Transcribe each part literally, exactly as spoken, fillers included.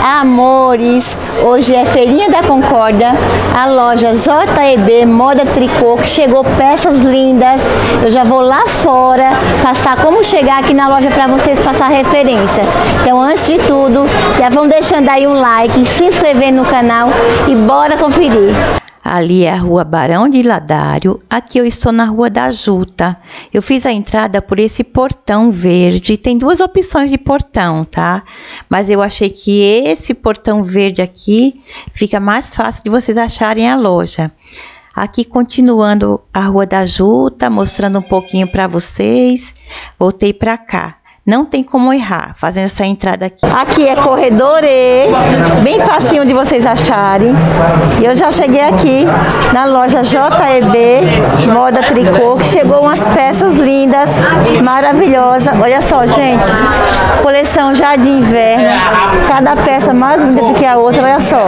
Amores, hoje é Feirinha da Concórdia, a loja J E B Moda Tricô, que chegou peças lindas. Eu já vou lá fora passar como chegar aqui na loja para vocês passar referência. Então, antes de tudo, já vão deixando aí um like, se inscrevendo no canal e bora conferir. Ali é a rua Barão de Ladário, aqui eu estou na rua da Juta. Eu fiz a entrada por esse portão verde, tem duas opções de portão, tá? Mas eu achei que esse portão verde aqui fica mais fácil de vocês acharem a loja. Aqui continuando a rua da Juta, mostrando um pouquinho para vocês, voltei para cá. Não tem como errar, fazendo essa entrada aqui. Aqui é corredor E, bem facinho de vocês acharem. E eu já cheguei aqui na loja J E B Moda Tricô, que chegou umas peças lindas, maravilhosas. Olha só, gente, coleção já de inverno, cada peça mais bonita do que a outra, olha só.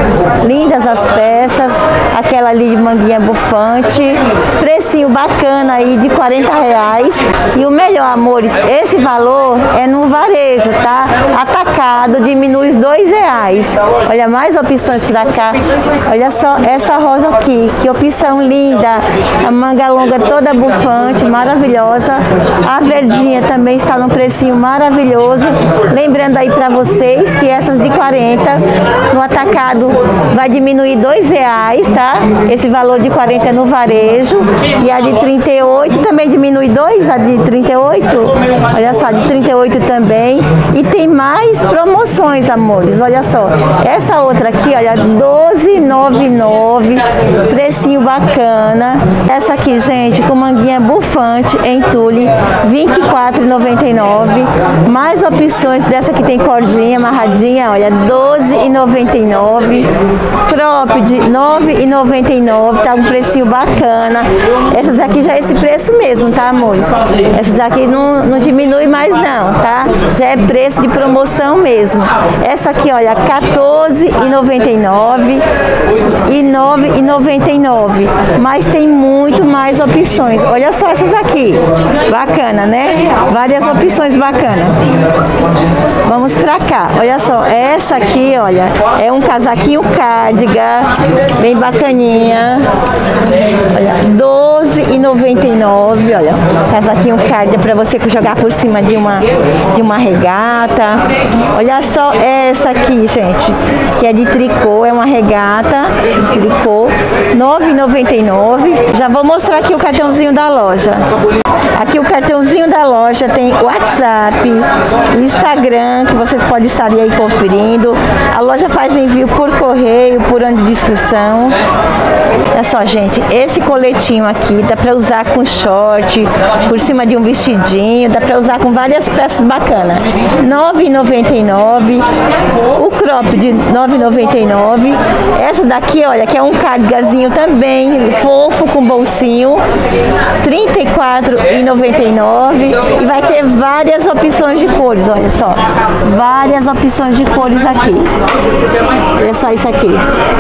Lindas as peças, aquela ali de manguinha bufante, precinho bacana aí de quarenta reais. E o melhor, amores, esse valor é no varejo, tá? Atacado diminui dois reais. Olha, mais opções pra cá. Olha só essa rosa aqui, que opção linda. A manga longa toda bufante, maravilhosa. A verdinha também está num precinho maravilhoso. Lembrando aí pra vocês que essas de quarenta no atacado vai diminuir dois reais, tá? Esse valor de quarenta é no varejo. E a de trinta e oito também diminui dois, a de trinta e oito. Olha só, de trinta e oito também. E tem mais promoções, amores. Olha só. Essa outra aqui, olha, doze reais e noventa e nove centavos. Precinho bacana. Essa aqui, gente, com manguinha bufante em tule, vinte e quatro reais e noventa e nove centavos. Mais opções dessa que tem cordinha amarradinha, olha, doze reais e noventa e nove centavos. Cropped, nove reais e noventa e nove centavos. Tá um precinho bacana. Essas aqui já é esse preço mesmo, tá, amores? Essas aqui não, não diminui mais não, tá? Já é preço de promoção mesmo. Essa aqui, olha, quatorze reais e noventa e nove centavos e nove reais e noventa e nove centavos. Mas tem muito mais opções. Olha só essas aqui. Bacana, né? Várias opções bacanas. Vamos pra cá. Olha só, essa aqui, olha, é um casaquinho cardigan, bem bacaninha. Olha, doze reais e noventa e nove centavos, olha, casaquinho cardigan para você jogar por cima de uma de uma regata. Olha só essa aqui, gente, que é de tricô, é uma regata de tricô, nove reais e noventa e nove centavos. Já vou mostrar aqui o cartãozinho da loja. Aqui o cartãozinho da loja tem o WhatsApp, o Instagram, que vocês podem estar aí conferindo. A loja faz envio por correio, por ano de inscrição. Olha só, gente, esse coletinho aqui dá para usar com short, por cima de um vestidinho, dá para usar com várias peças bacanas. nove reais e noventa e nove centavos. O crop de nove reais e noventa e nove centavos. Essa daqui, olha, que é um cardigazinho também, fofo, com bolsinho, trinta e quatro reais e noventa e nove centavos. E vai ter várias opções de cores, olha só. Várias opções de cores aqui. Olha só isso aqui.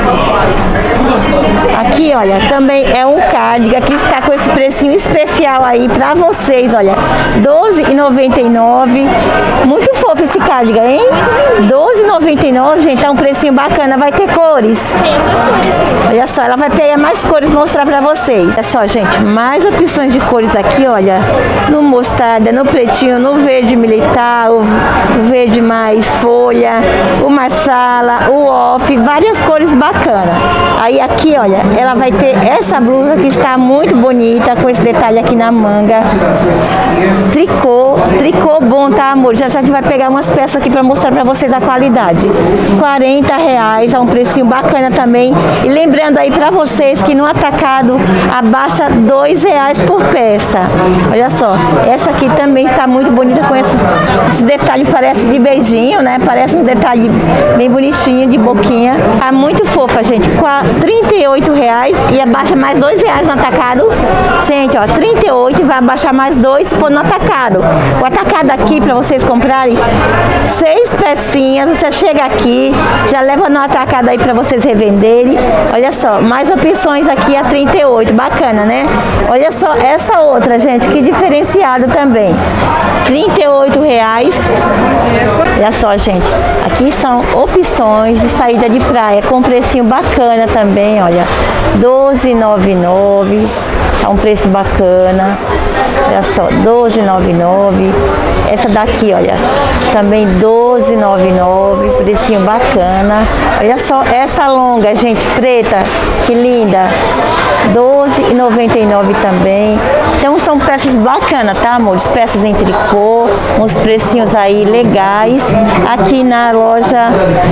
Aqui, olha, também é um cardigan que está com esse precinho especial aí pra vocês, olha, doze reais e noventa e nove centavos. Muito fofo esse cardigan, hein? doze reais e noventa e nove centavos, gente, é um precinho bacana. Vai ter cores. Olha só, ela vai pegar mais cores pra mostrar pra vocês. Olha só, gente, mais opções de cores aqui, olha, no mostarda, no pretinho, no verde militar, o verde mais folha, o marsala, o off, várias cores bacanas. Aí aqui, olha, ela vai ter essa blusa que está muito bonita, com esse detalhe aqui na manga. Tricô, tricô bom, tá, amor? Já já que vai pegar umas peças aqui para mostrar para vocês a qualidade. quarenta reais, é um precinho bacana também. E lembrando aí para vocês que no atacado abaixa dois reais por peça. Olha só, essa aqui também está muito bonita com esse, esse detalhe, parece de beijinho, né? Parece um detalhe bem bonitinho, de boquinha. Tá muito fofa, gente. trinta e oito reais e abaixa mais dois reais no atacado. Gente, ó, trinta e oito e vai abaixar mais dois se for no atacado. O atacado aqui, para vocês comprarem seis pecinhas, você chega aqui, já leva no atacado aí para vocês revenderem. Olha só, mais opções aqui a trinta e oito, bacana, né? Olha só essa outra, gente, que diferenciado também. trinta e oito reais. Olha só, gente, aqui são opções de saída de praia com precinho bacana também, olha, doze reais e noventa e nove centavos. Tá um preço bacana. Olha só, doze reais e noventa e nove centavos. Essa daqui, olha, também doze reais e noventa e nove centavos, precinho bacana. Olha só, essa longa, gente, preta, que linda, doze reais e noventa e nove centavos também. Então são peças bacanas, tá, amores? Peças em tricô, uns precinhos aí legais, aqui na loja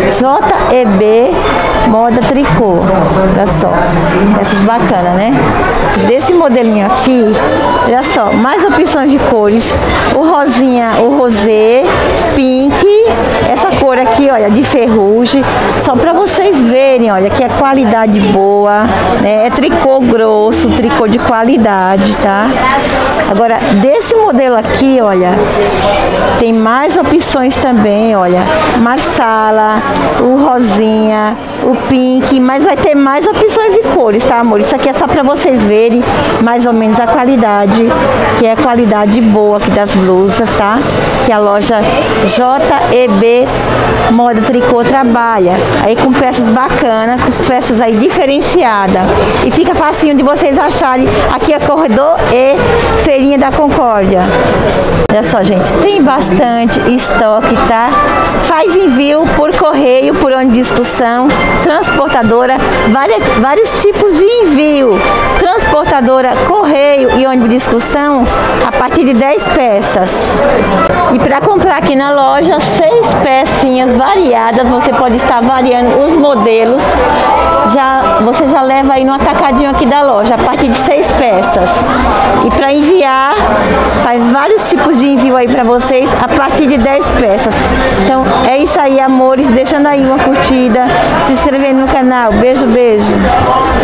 J E B Moda Tricô. Olha só, peças bacanas, né? Desse modelinho aqui, olha só, mais opções de cores, o rosinha, o rosé, pink, essa cor aqui, olha, de ferrugem, só para vocês verem, olha, que é qualidade boa, né? É tricô grosso, tricô de qualidade, tá? Agora, desse modelo aqui, olha, tem mais opções também, olha, marsala, o rosinha, o pink, mas vai ter mais opções de cores, tá, amor? Isso aqui é só para vocês verem mais ou menos a qualidade, que é a qualidade boa aqui das blusas, tá? Que a loja J E B Moda Tricô trabalha aí com peças bacanas, com peças aí diferenciadas, e fica facinho de vocês acharem. Aqui é Corredor E, Feirinha da Concórdia. Olha só, gente, tem bastante estoque, tá? Faz envio por correio, por ônibus de excursão, transportadora, várias, vários tipos de envio, transportadora, correio e ônibus de excursão a partir de dez peças. E para comprar aqui na loja, seis pecinhas variadas, você pode estar variando os modelos, já, você já leva aí no atacadinho aqui da loja, a partir de seis peças. E para enviar, faz vários tipos de envio aí para vocês, a partir de dez peças. Então é isso aí, amores, deixando aí uma curtida, se inscrevendo no canal. Beijo, beijo.